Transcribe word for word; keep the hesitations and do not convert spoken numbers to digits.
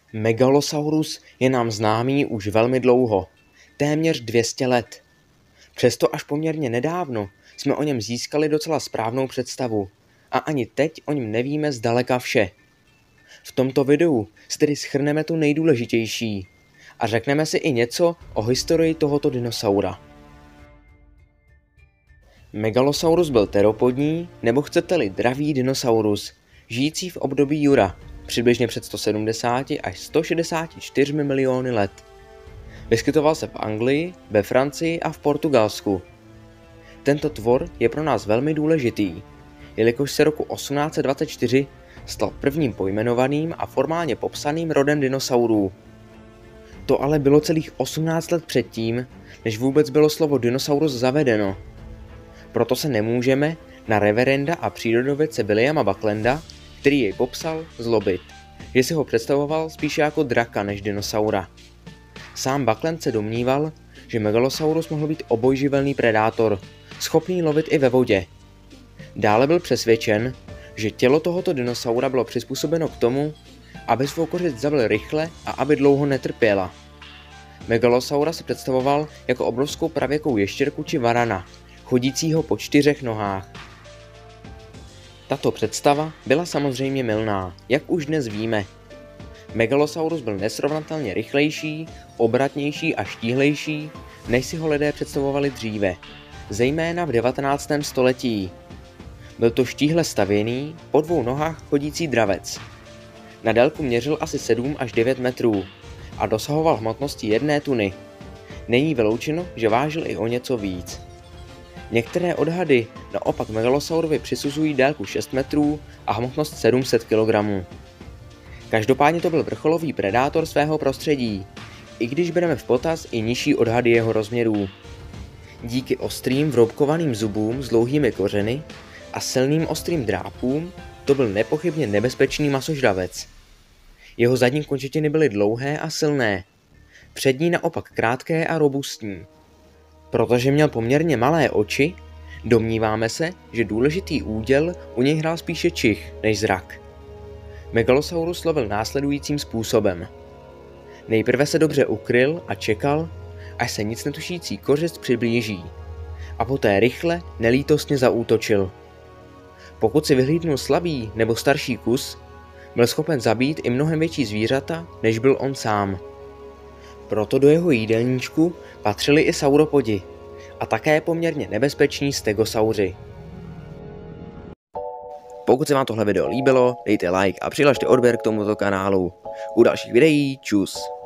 Megalosaurus je nám známý už velmi dlouho, téměř dvě stě let. Přesto až poměrně nedávno jsme o něm získali docela správnou představu a ani teď o něm nevíme zdaleka vše. V tomto videu si tedy shrneme to nejdůležitější a řekneme si i něco o historii tohoto dinosaura. Megalosaurus byl teropodní, nebo chcete-li dravý dinosaurus, žijící v období Jura, přibližně před sto sedmdesáti až sto šedesáti čtyřmi miliony let. Vyskytoval se v Anglii, ve Francii a v Portugalsku. Tento tvor je pro nás velmi důležitý, jelikož se roku osmnáct set dvacet čtyři stal prvním pojmenovaným a formálně popsaným rodem dinosaurů. To ale bylo celých osmnáct let předtím, než vůbec bylo slovo dinosaurus zavedeno. Proto se nemůžeme na reverenda a přírodovědce Williama Bucklanda, který jej popsal, zlobit, že si ho představoval spíše jako draka než dinosaura. Sám Buckland se domníval, že Megalosaurus mohl být obojživelný predátor, schopný lovit i ve vodě. Dále byl přesvědčen, že tělo tohoto dinosaura bylo přizpůsobeno k tomu, aby svou kořist zabil rychle a aby dlouho netrpěla. Megalosaura se představoval jako obrovskou pravěkou ještěrku či varana, chodícího po čtyřech nohách. Tato představa byla samozřejmě mylná, jak už dnes víme. Megalosaurus byl nesrovnatelně rychlejší, obratnější a štíhlejší, než si ho lidé představovali dříve, zejména v devatenáctém století. Byl to štíhle stavěný, po dvou nohách chodící dravec. Na délku měřil asi sedm až devět metrů a dosahoval hmotnosti jedné tuny. Není vyloučeno, že vážil i o něco víc. Některé odhady naopak Megalosaurovi přisuzují délku šest metrů a hmotnost sedm set kilogramů. Každopádně to byl vrcholový predátor svého prostředí, i když bereme v potaz i nižší odhady jeho rozměrů. Díky ostrým vroubkovaným zubům s dlouhými kořeny a silným ostrým drápům to byl nepochybně nebezpečný masožravec. Jeho zadní končetiny byly dlouhé a silné, přední naopak krátké a robustní. Protože měl poměrně malé oči, domníváme se, že důležitý úděl u něj hrál spíše čich než zrak. Megalosaurus lovil následujícím způsobem. Nejprve se dobře ukryl a čekal, až se nic netušící kořist přiblíží, a poté rychle, nelítostně zaútočil. Pokud si vyhlídnul slabý nebo starší kus, byl schopen zabít i mnohem větší zvířata, než byl on sám. Proto do jeho jídelníčku patřili i sauropodi a také poměrně nebezpeční stegosauři. Pokud se vám tohle video líbilo, dejte like a přihlašte odběr k tomuto kanálu. U dalších videí čus!